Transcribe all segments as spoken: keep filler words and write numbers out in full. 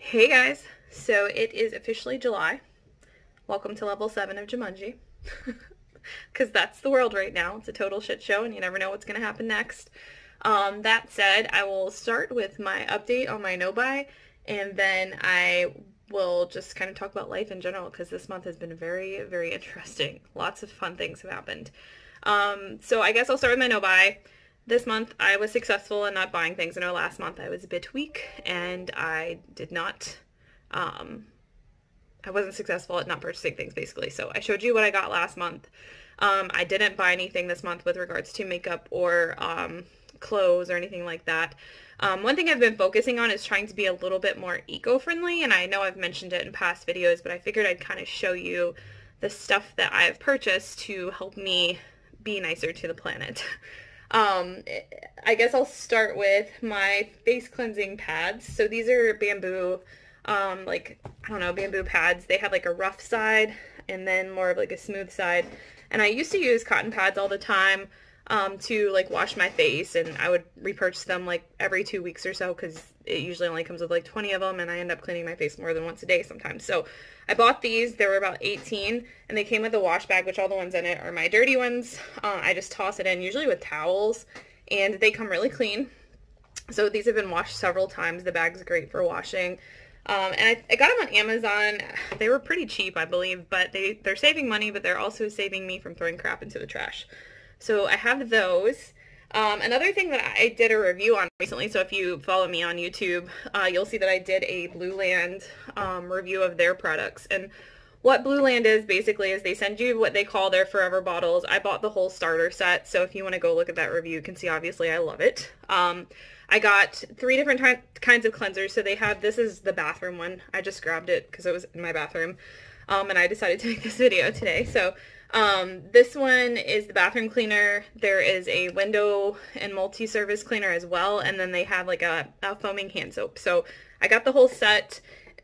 Hey guys, so it is officially July. Welcome to level seven of Jumanji. Because that's the world right now. It's a total shit show and you never know what's going to happen next. Um, that said, I will start with my update on my no-buy, and then I will just kind of talk about life in general because this month has been very, very interesting. Lots of fun things have happened. Um, so I guess I'll start with my no-buy. This month I was successful in not buying things. I know last month I was a bit weak and I did not, um, I wasn't successful at not purchasing things basically. So I showed you what I got last month. Um, I didn't buy anything this month with regards to makeup or um, clothes or anything like that. Um, one thing I've been focusing on is trying to be a little bit more eco-friendly, and I know I've mentioned it in past videos, but I figured I'd kind of show you the stuff that I've purchased to help me be nicer to the planet. Um, I guess I'll start with my face cleansing pads. So these are bamboo, um, like, I don't know, bamboo pads. They have like a rough side and then more of like a smooth side. And I used to use cotton pads all the time, um, to like wash my face, and I would repurchase them like every two weeks or so because it usually only comes with like twenty of them, and I end up cleaning my face more than once a day sometimes. So I bought these. There were about eighteen, and they came with a wash bag, which all the ones in it are my dirty ones. Uh, I just toss it in, usually with towels, and they come really clean. So these have been washed several times. The bag's great for washing. Um, and I, I got them on Amazon. They were pretty cheap, I believe, but they, they're saving money, but they're also saving me from throwing crap into the trash. So I have those. Um, another thing that I did a review on recently, so if you follow me on YouTube, uh, you'll see that I did a Blue Land um, review of their products. And what Blue Land is basically is they send you what they call their forever bottles. I bought the whole starter set, so if you want to go look at that review, you can see obviously I love it. Um, I got three different kinds of cleansers. So they have, this is the bathroom one. I just grabbed it because it was in my bathroom, um, and I decided to make this video today. So Um, this one is the bathroom cleaner. There is a window and multi-service cleaner as well, and then they have like a, a foaming hand soap. So I got the whole set,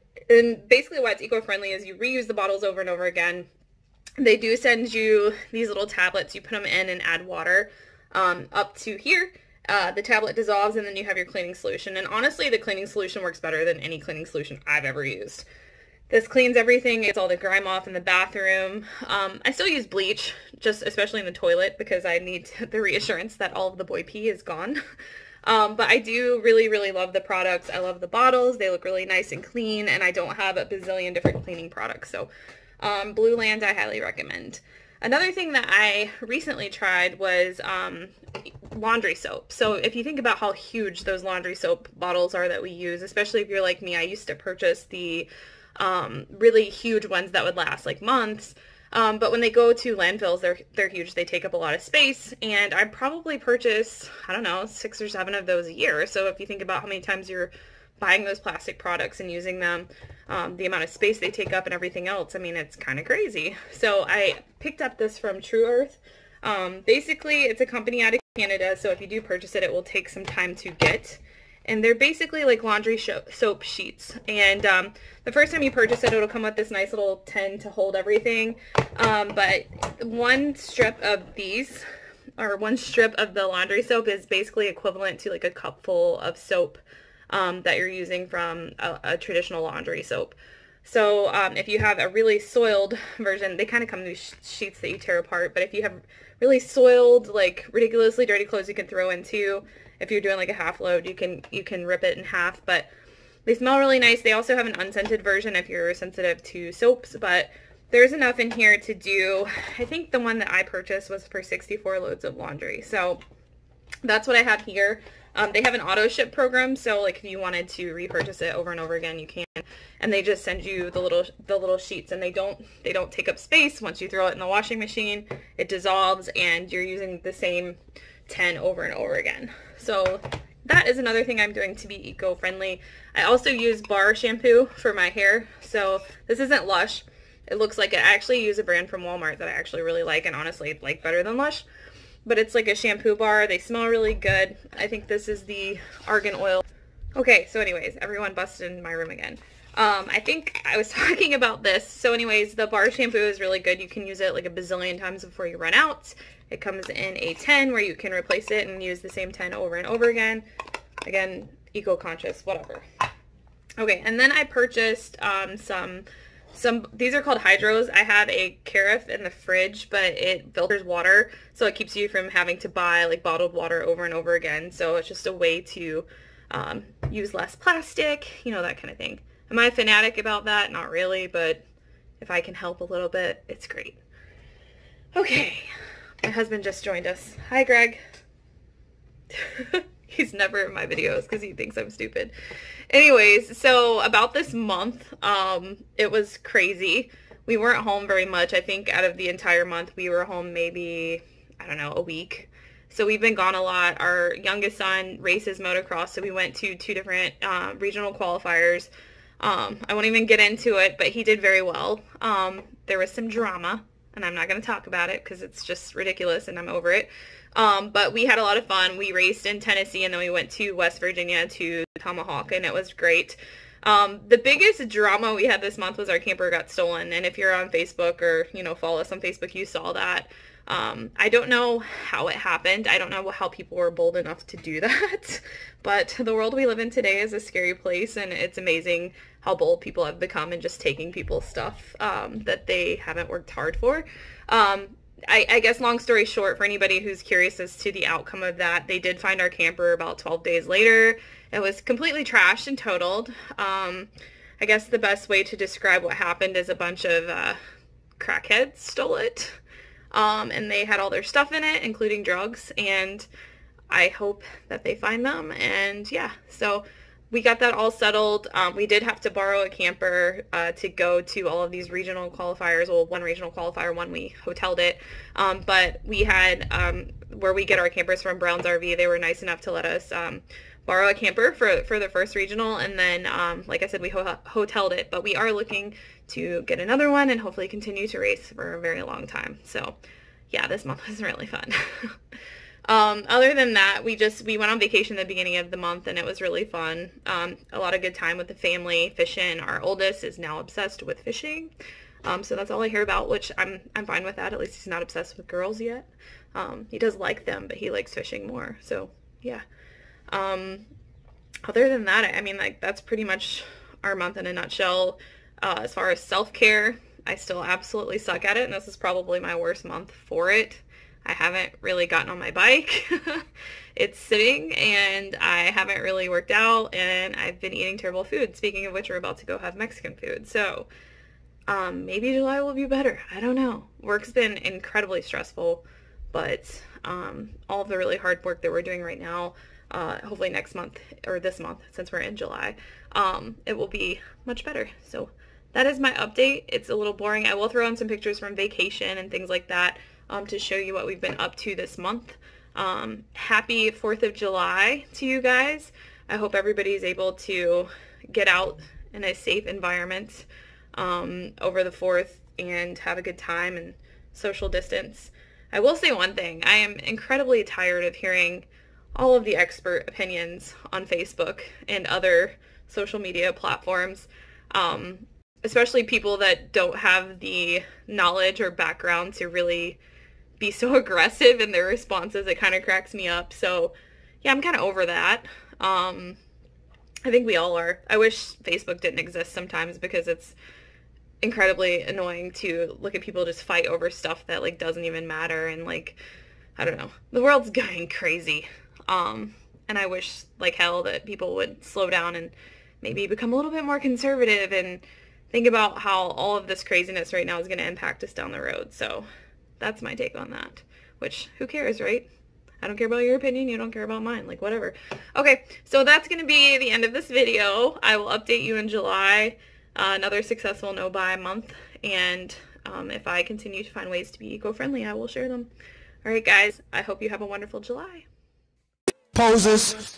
and basically why it's eco-friendly is you reuse the bottles over and over again. They do send you these little tablets. You put them in and add water um, up to here. Uh, the tablet dissolves, and then you have your cleaning solution. And honestly, the cleaning solution works better than any cleaning solution I've ever used. This cleans everything. It's all the grime off in the bathroom. Um, I still use bleach, just especially in the toilet, because I need the reassurance that all of the boy pee is gone. Um, but I do really, really love the products. I love the bottles. They look really nice and clean, and I don't have a bazillion different cleaning products. So um, Blue Land I highly recommend. Another thing that I recently tried was um, laundry soap. So if you think about how huge those laundry soap bottles are that we use, especially if you're like me, I used to purchase the um, really huge ones that would last like months. Um, but when they go to landfills, they're, they're huge. They take up a lot of space, and I probably purchase, I don't know, six or seven of those a year. So if you think about how many times you're buying those plastic products and using them, um, the amount of space they take up and everything else, I mean, it's kind of crazy. So I picked up this from True Earth. Um, basically, it's a company out of Canada, so if you do purchase it, it will take some time to get. And they're basically like laundry soap sheets. And um, the first time you purchase it, it'll come with this nice little tin to hold everything. Um, but one strip of these, or one strip of the laundry soap is basically equivalent to like a cupful of soap um, that you're using from a, a traditional laundry soap. So um, if you have a really soiled version, they kind of come in these sheets that you tear apart. But if you have really soiled, like ridiculously dirty clothes, you can throw in too. If you're doing like a half load, you can you can rip it in half, but they smell really nice. They also have an unscented version if you're sensitive to soaps, but there's enough in here to do, I think the one that I purchased was for sixty-four loads of laundry. So that's what I have here. Um, they have an auto ship program, so like if you wanted to repurchase it over and over again, you can. And they just send you the little the little sheets, and they don't they don't take up space. Once you throw it in the washing machine, it dissolves, and you're using the same ten over and over again. So that is another thing I'm doing to be eco-friendly. I also use bar shampoo for my hair. So this isn't Lush. It looks like it. I actually use a brand from Walmart that I actually really like, and honestly like better than Lush. But it's like a shampoo bar. They smell really good. I think this is the argan oil. Okay, so anyways, everyone busted in my room again. Um, I think I was talking about this. So anyways, the bar shampoo is really good. You can use it like a bazillion times before you run out. It comes in a ten where you can replace it and use the same ten over and over again. Again, eco-conscious, whatever. Okay, and then I purchased um, some, some, these are called hydros. I have a carafe in the fridge, but it filters water, so it keeps you from having to buy like bottled water over and over again. So it's just a way to um, use less plastic, you know, that kind of thing. Am I a fanatic about that? Not really, but if I can help a little bit, it's great. Okay, my husband just joined us. Hi, Greg. He's never in my videos because he thinks I'm stupid. Anyways, so about this month, um, it was crazy. We weren't home very much. I think out of the entire month, we were home maybe, I don't know, a week. So we've been gone a lot. Our youngest son races motocross, so we went to two different uh, regional qualifiers. Um, I won't even get into it, but he did very well. Um, there was some drama, and I'm not going to talk about it because it's just ridiculous and I'm over it. Um, but we had a lot of fun. We raced in Tennessee, and then we went to West Virginia to Tomahawk, and it was great. Um, the biggest drama we had this month was our camper got stolen, and if you're on Facebook or, you know, follow us on Facebook, you saw that. Um, I don't know how it happened. I don't know how people were bold enough to do that, but the world we live in today is a scary place, and it's amazing how bold people have become in just taking people's stuff um, that they haven't worked hard for. Um, I, I guess long story short, for anybody who's curious as to the outcome of that, they did find our camper about twelve days later. It was completely trashed and totaled. Um, I guess the best way to describe what happened is a bunch of uh, crackheads stole it. Um, and they had all their stuff in it, including drugs, and I hope that they find them. And yeah, so we got that all settled. Um, we did have to borrow a camper uh, to go to all of these regional qualifiers. Well, one regional qualifier, one we hoteled it. Um, but we had, um, where we get our campers from, Brown's R V, they were nice enough to let us um, borrow a camper for, for the first regional. And then, um, like I said, we ho hoteled it. But we are looking to get another one and hopefully continue to race for a very long time. So yeah, this month was really fun. Um, other than that, we just, we went on vacation at the beginning of the month, and it was really fun. Um, a lot of good time with the family, fishing. Our oldest is now obsessed with fishing. Um, so that's all I hear about, which I'm, I'm fine with that. At least he's not obsessed with girls yet. Um, he does like them, but he likes fishing more. So yeah. Um, other than that, I mean, like, that's pretty much our month in a nutshell. Uh, as far as self-care, I still absolutely suck at it, and this is probably my worst month for it. I haven't really gotten on my bike. It's sitting, and I haven't really worked out, and I've been eating terrible food. Speaking of which, we're about to go have Mexican food. So um, maybe July will be better. I don't know. Work's been incredibly stressful, but um, all of the really hard work that we're doing right now, uh, hopefully next month, or this month, since we're in July, um, it will be much better. So that is my update. It's a little boring. I will throw in some pictures from vacation and things like that. Um, to show you what we've been up to this month. Um, happy fourth of July to you guys. I hope everybody's able to get out in a safe environment um, over the fourth and have a good time and social distance. I will say one thing. I am incredibly tired of hearing all of the expert opinions on Facebook and other social media platforms, um, especially people that don't have the knowledge or background to really be so aggressive in their responses. It kind of cracks me up. So yeah, I'm kind of over that. Um, I think we all are. I wish Facebook didn't exist sometimes, because it's incredibly annoying to look at people just fight over stuff that like doesn't even matter. And like, I don't know, the world's going crazy. Um, and I wish like hell that people would slow down and maybe become a little bit more conservative and think about how all of this craziness right now is going to impact us down the road. So that's my take on that, which who cares, right? I don't care about your opinion. You don't care about mine. Like, whatever. Okay, so that's going to be the end of this video. I will update you in July, uh, another successful no-buy month. And um, if I continue to find ways to be eco-friendly, I will share them. All right, guys, I hope you have a wonderful July. Poses.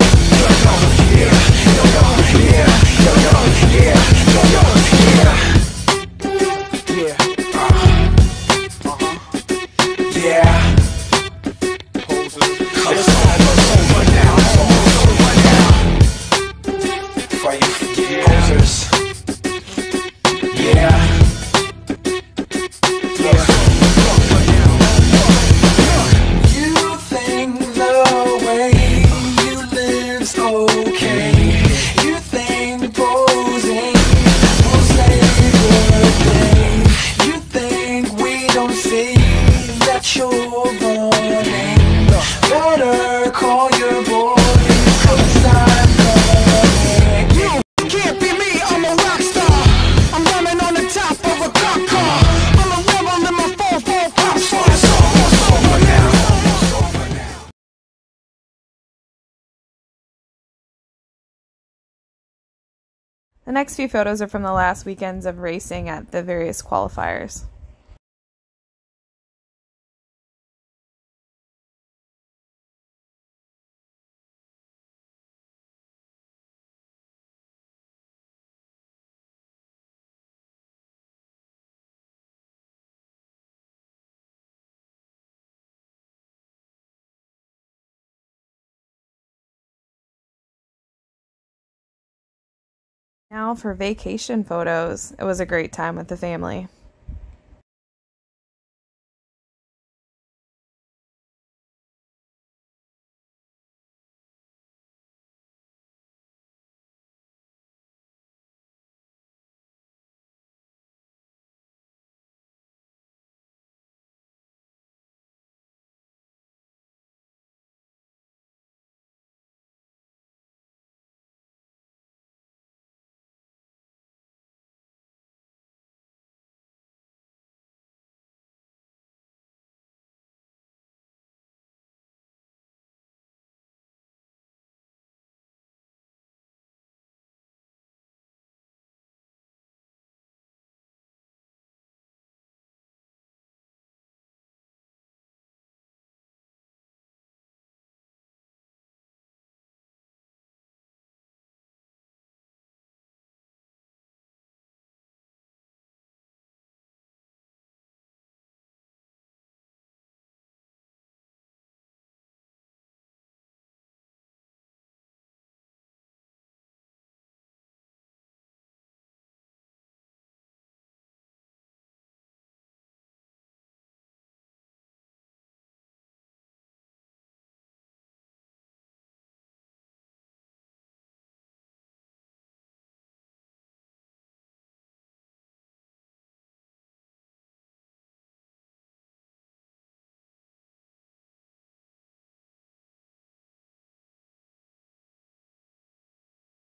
Yeah. Yeah. Poses. It's almost over now. It's almost over now. Before you forget. Poses. Yeah. Yeah. You think the way you live's okay. You think both. The next few photos are from the last weekends of racing at the various qualifiers. Now for vacation photos. It was a great time with the family.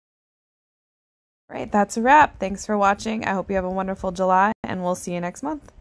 Right, that's a wrap. Thanks for watching. I hope you have a wonderful July, and we'll see you next month.